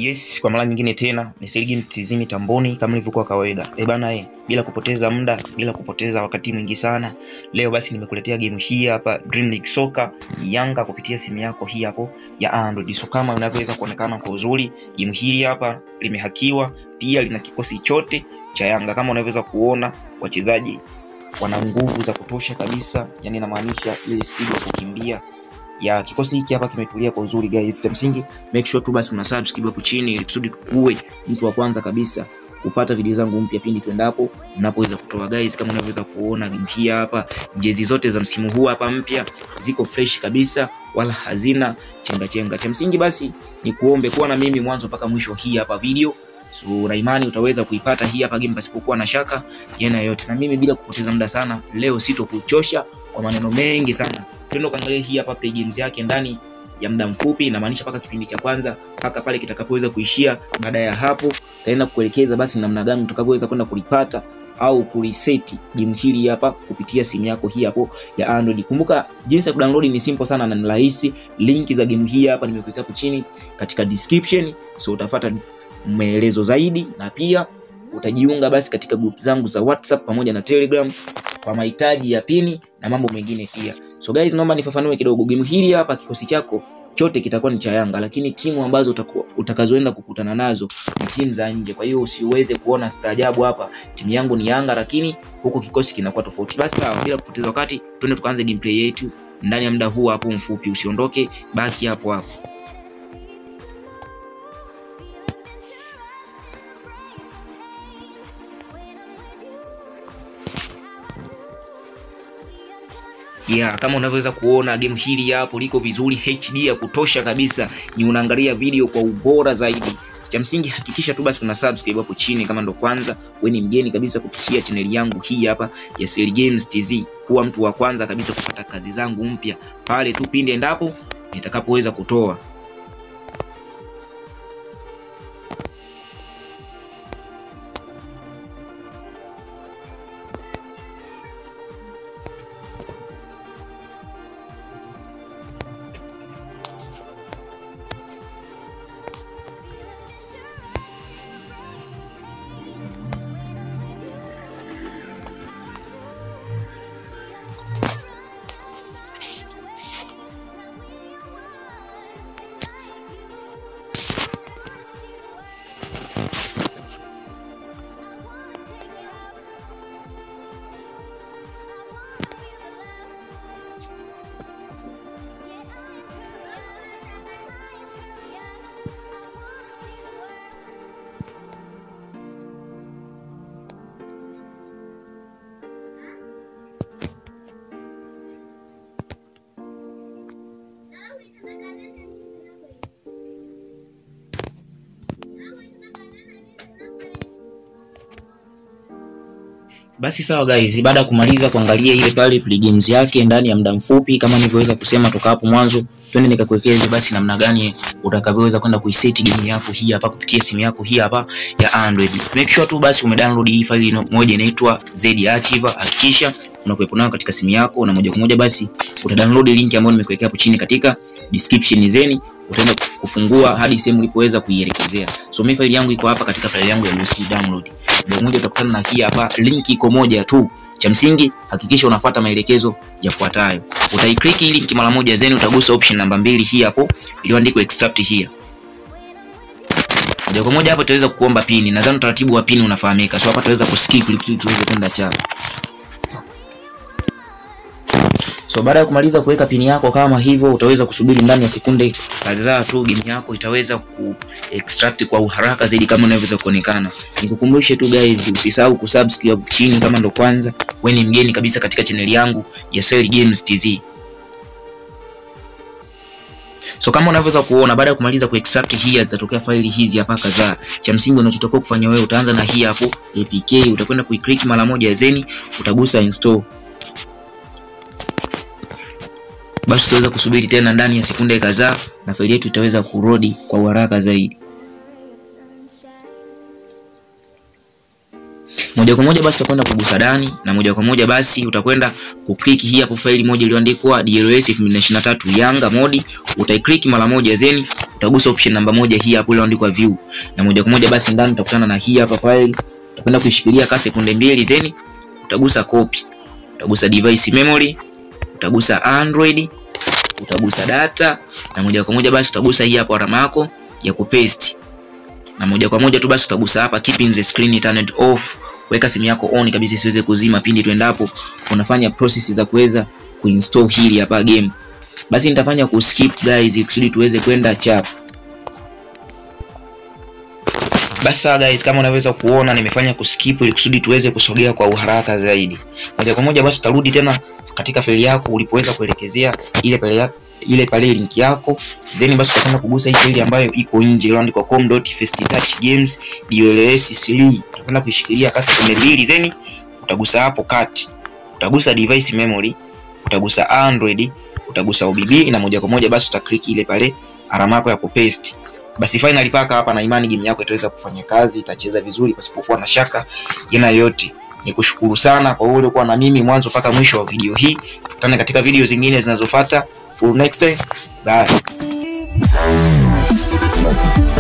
Yes, kwa mara nyingine tena ni ᴛᴇᴜ mtizimi tamboni kama ilivyokuwa kawaida. Bana bila kupoteza muda, bila kupoteza wakati mwingi sana. Leo basi nimekuletea game hii hapa Dream League Soccer Yanga kupitia simu yako hii hapo ya Android. So kama unavyoweza kuonekana kwa uzuri, game hii hapa limehakiwa, pia lina kikosi chote cha Yanga. Kama unavyoweza kuona wachezaji wana nguvu za kutosha kabisa, yani inamaanisha ile speed ya kukimbia ya kikosi hiki hapa kimetulia kwa uzuri guys. Cha msingi make sure tu basi una subscribe hapo chini ili kusudi uwe mtu wa kwanza kabisa kupata video zangu mpya pindi tuendapo ninapoweza kutoa guys. Kama unavyoweza kuona game hii hapa, jezi zote za msimu huu hapa mpya ziko fresh kabisa, wala hazina chenga. Cha msingi basi ni kuombe kuwa na mimi mwanzo mpaka mwisho hii hapa video. So na imani utaweza kuipata hii hapa game pasipokuwa na shaka yana yote. Na mimi bila kupoteza muda sana, leo sitokuchosha kwa maneno mengi sana. Twende kaangalia hii hapa play games yake ndani ya muda mfupi, na maanisha paka kipindi cha kwanza paka pale kitakapoweza kuishia. Baada ya hapo taenda kuelekeza basi namna gani utakapoweza kwenda kulipata au kureset game hili hapa kupitia simu yako hii hapo ya Android. Kumbuka jinsi ya kudownload ni simple sana na ni rahisi. Link za game hii hapa nimekuweka hapo chini katika description, so utafuata maelezo zaidi, na pia utajiunga basi katika group zangu za WhatsApp pamoja na Telegram kwa mahitaji ya pini na mambo mengine pia. So guys, naomba nifafanue kidogo. Game hili hapa kikosi chako chote kitakuwa ni cha Yanga, lakini timu ambazo utakazoenda kukutana nazo ni timu za nje. Kwa hiyo usiweze kuona staajabu hapa timu yangu ni Yanga lakini huko kikosi kinakuwa tofauti. Basi bila kupoteza wakati, twende tukaanze gameplay yetu ndani ya muda huu hapo mfupi. Usiondoke, baki hapo hapo. Kama unavyoweza kuona game hili hapo liko vizuri, HD ya kutosha kabisa, ni unaangalia video kwa ubora zaidi. Cha msingi hakikisha tu basi una subscribe hapo chini kama ndo kwanza wewe ni mgeni kabisa kupitia channel yangu hii hapa ya ᴛᴇᴜ, kuwa mtu wa kwanza kabisa kupata kazi zangu mpya pale tu pindi endapo nitakapoweza kutoa. Basi sawa guys, baada ya kumaliza kuangalia ile pale play games yake ndani ya muda mfupi kama nilivyoweza kusema toka hapo mwanzo, twende nikakuelekeze basi namna gani utakavyoweza kwenda kuiset game yako hii hapa kupitia simu yako hii hapa ya Android. Make sure tu basi umedownload hii file moja inaitwa ᴜᴜ. Hakikisha unakuwepo nayo katika simu yako, na moja kwa moja basi utadownload link ambayo nimekuwekea hapo chini katika description zeni. Utaenda kufungua hadi sehemu ulipoweza kuielekezea. So mimi file yangu iko hapa katika file yangu ya UC download. Ndio moja utakutana na hii hapa link iko moja tu. Cha msingi hakikisha unafuata maelekezo yafuatayo. Utaiclick hii link mara moja, then utagusa option namba 2 hii hapo iliyoandikwa extract here. Moja kwa moja hapo utaweza kuomba pin. Nadhani utaratibu wa pin unafahamika. So hapa tutaweza kuskip ili tuweze kwenda cha. So baada ya kumaliza kuweka pin yako kama hivyo, utaweza kusubiri ndani ya sekunde kadhaa tu game yako itaweza ku-extract kwa uharaka zaidi kama inavyoweza kuonekana. Nikukumbushe tu guys, usisahau kusubscribe chini kama ndo kwanza wewe ni mgeni kabisa katika channel yangu ya ᴛᴜᴜ. So kama unavyoweza kuona, baada ya kumaliza ku-extract hii zitatokea faili hizi hapa kadhaa. Cha msingi unachotakiwa kufanya wewe, utaanza na hii hapo Apk, utakwenda kuiclick mara moja, then utagusa install. Basi tutaweza kusubiri tena ndani ya sekunde kadhaa na faili yetu itaweza kurudi kwa haraka zaidi. Moja kwa moja basi utakwenda kugusa ndani, na moja kwa moja basi utakwenda kuclick hii hapo faili moja iliyoandikwa DLS 2023 Yanga modi. Utaiclick mara moja, then utagusa option namba moja hii hapo ile andikwa view, na moja kwa moja basi ndani utakutana na hii hapa file. Utakwenda kuishikilia kwa sekunde 2, then utagusa copy, utagusa device memory, utagusa Android, utagusa data, na moja kwa moja basi utagusa hii hapo alama yako ya kupaste, na moja kwa moja tu basi utagusa hapa keeping the screen turned off. Weka simu yako on kabisa isiweze kuzima pindi tuendapo unafanya process za kuweza kuinstall hili hapa game. Basi nitafanya kuskip guys kusudi tuweze kwenda chap. Basi guys, kama unaweza kuona nimefanya kuskip ili kusudi tuweze kusogea kwa uharaka zaidi. Moja kwa moja basi utarudi tena katika faili yako ulipoweza kuelekezea ile pale link yako, then basi utakwenda kugusa hii faili ambayo iko nje iliyoandikwa com.firsttouchgames DLC3. Utakwenda kuishikilia kwa sekunde 2, then utagusa hapo cut, utagusa device memory, utagusa Android, utagusa OBB, na moja kwa moja basi utaklik ile pale alama yako ya kupaste. Basi finally paka hapa na imani game yako itaweza kufanya kazi, itacheza vizuri pasipokuwa na shaka aina yoyote. Nikushukuru sana kwa wewe ulikuwa na mimi mwanzo mpaka mwisho wa video hii. Tukutane katika video zingine zinazofuata. For next time. Bye.